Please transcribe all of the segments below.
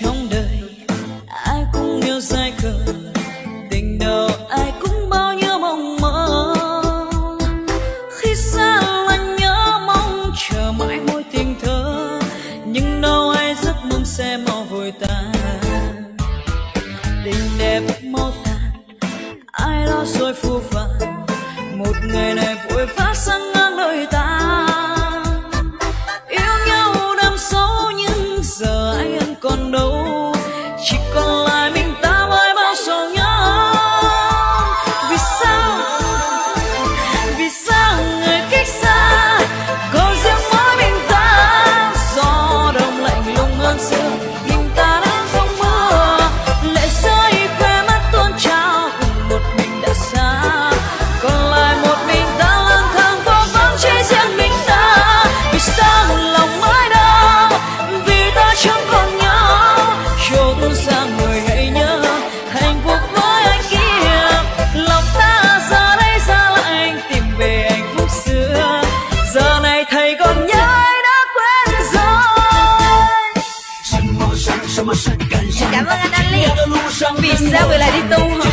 trong đời ai cũng yêu dài khờ, tình đầu ai cũng bao nhiêu mộng mơ. Khi xa là nhớ mong chờ mãi mối tình thơ, nhưng đâu ai giấc mong sẽ mau vội tan. Tình đẹp mau tàn, ai lo rồi phù phàng, một ngày này vội vã sang ngang đời ta. Yêu nhau đắm sâu nhưng giờ ai vẫn còn đâu, chỉ còn lại mình ta với bao sầu nhớ. Vì sao người cách xa, còn riêng mỗi mình ta. Gió đông lạnh lùng hơn xưa, mình ta đang trong mưa. Lệ rơi khóe mắt tuôn trào, cùng một mình đã xa. Còn lại một mình ta lang thang vô vắng chỉ riêng mình ta. Vì sao lòng mãi đau, vì ta chẳng còn nhau. Trốn xa người hãy nhớ hạnh phúc với anh kia. Lòng ta giờ đây ra lại anh tìm về hạnh phúc xưa. Giờ này thầy còn nhớ ai đã quên rồi. Cảm ơn anh Ali. Vì sao người lại đi tu hả?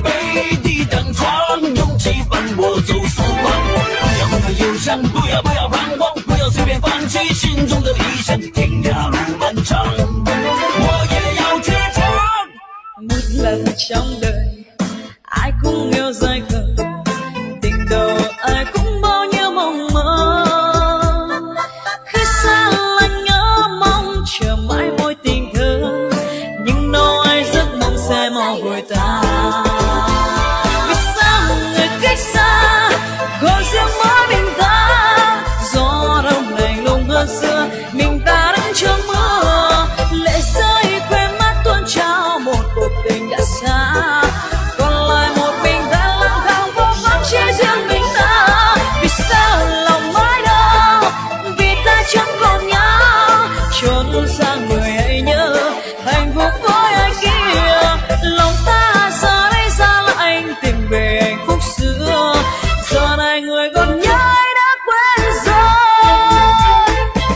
Một lần trong đời ai cũng yêu dài khờ, tình đầu ai cũng bao nhiêu mộng mơ. Khi xa là nhớ mong chờ mãi mối tình thơ, nhưng đâu ai giấc mong sẽ mau vội tan. Vì sao người cách xa, còn riêng mỗi mình ta. Gió đông lạnh lùng hơn xưa, mình ta đứng trong mưa. Lệ rơi khóe mắt tuôn trào, một cuộc tình đã xa. Còn lại một mình ta lang thang vô vắng chỉ riêng mình ta. Vì sao lòng mãi đau, vì ta chẳng còn nhau. Trốn xa người hãy nhớ hạnh phúc với ai kia. Lòng ta giờ đây ra lại anh tìm về hạnh phúc xưa. Giờ này người còn nhớ ai đã quên rồi.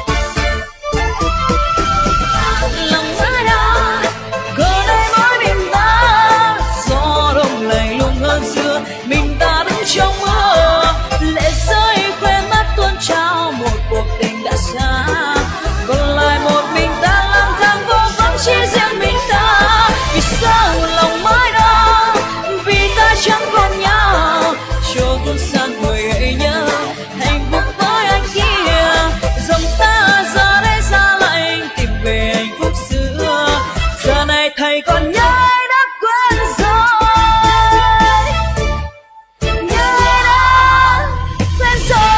Lòng mãi đau, giờ đây mỗi mình ta. Gió đông lạnh lùng hơn xưa, mình ta đứng trong mưa. Lệ rơi khóe mắt tuôn trào, một cuộc tình đã xa. Còn lại một mình ta lang thang vô vắng chỉ riêng mình ta. Vì sao lòng mãi đau, vì ta chẳng còn nhau. Trốn xa người hãy nhớ hạnh phúc với anh kia. Dòng ta giờ đây ra lại anh tìm về hạnh phúc xưa. Giờ này thầy còn nhớ ai đã quên rồi. Nhớ ai đã quên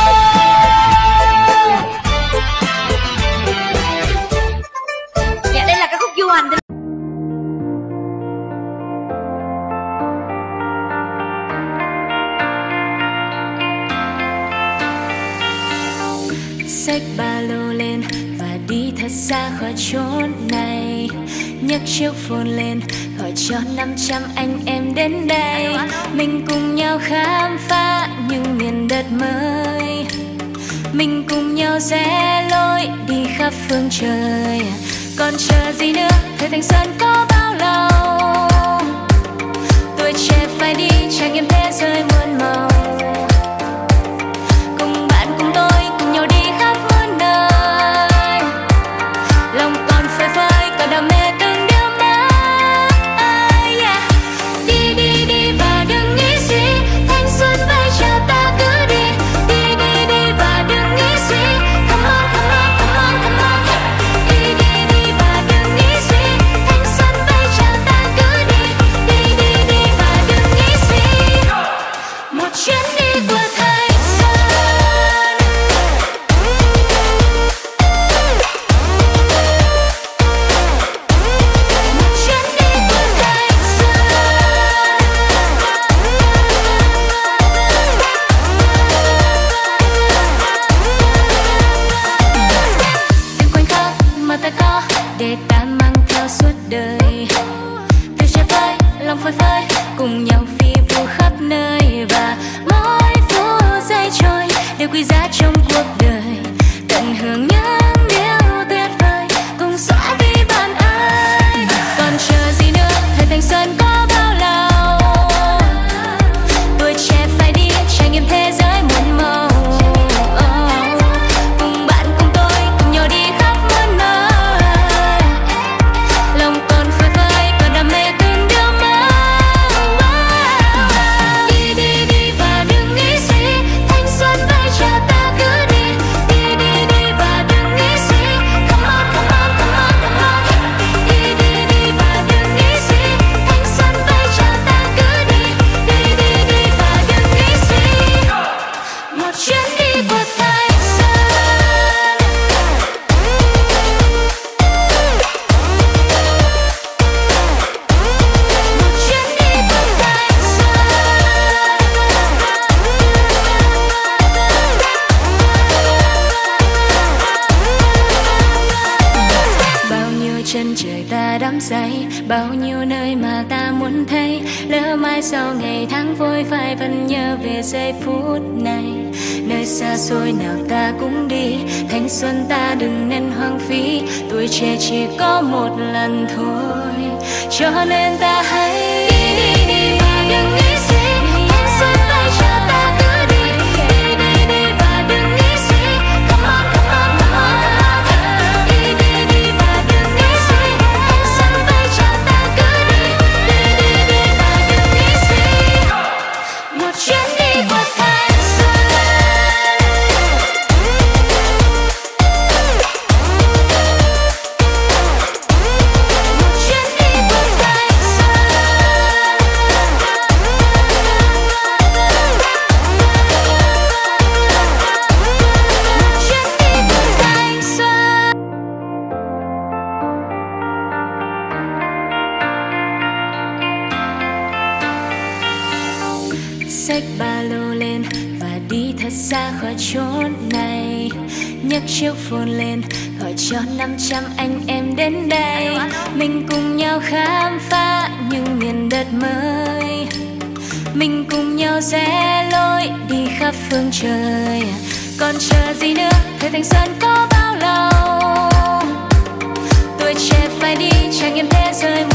rồi. Dạ đây là ca khúc du hành. Xách ba lô lên và đi thật xa khỏi chốn này. Nhấc chiếc phone lên gọi cho 500 anh em đến đây. Mình cùng nhau khám phá những miền đất mới. Mình cùng nhau rẽ lối đi khắp phương trời. Còn chờ gì nữa, thời thanh xuân có bao lâu. Tuổi trẻ phải đi trải nghiệm thế giới muôn màu. Cùng bạn cùng tôi cùng nhau đi khắp muôn nơi. Lòng còn phơi phới còn đam mê từng điều mới. Yeah. Đi đi đi và đừng nghĩ suy, thanh xuân vai chào ta cứ đi. Đi đi đi và đừng nghĩ suy, come on come on come on come on. Đi đi đi và đừng nghĩ suy, thanh xuân vai chào ta cứ đi. Đi đi đi và đừng nghĩ suy, một chuyến đi của thanh xuân. Một chuyến đi của thanh xuân. Từng khoảnh khắc mà ta có để ta mang theo suốt đời. Từ trái phơi, lòng phơi phới cùng nhau phi vu khắp nơi. Và mỗi phút giây trôi đều quý giá trong cuộc đời. Tận hưởng những điều tuyệt vời cùng xóa đi bàn ai. trời ta đắm say, bao nhiêu nơi mà ta muốn thấy. Lỡ mai sau ngày tháng vội phai vẫn nhớ về giây phút này. Nơi xa xôi nào ta cũng đi, thanh xuân ta đừng nên hoang phí. Tuổi trẻ chỉ có một lần thôi, cho nên ta hãy đi và đừng nghĩ suy. Thanh xuân tay cho ta cứ đi, đi và đừng nghĩ suy. Come on, come on, come on. Đi và đừng nghĩ suy. Thanh xuân tay cho ta cứ đi, đi và đừng nghĩ suy. Một chuyến đi qua thanh xuân. Xách ba lô lên và đi thật xa khỏi chốn này. Nhấc chiếc phone lên gọi cho 500 anh em đến đây. Mình cùng nhau khám phá những miền đất mới. Mình cùng nhau rẽ lối đi khắp phương trời. Còn chờ gì nữa, thời thanh xuân có bao lâu. Tuổi trẻ phải đi trải nghiệm thế giới.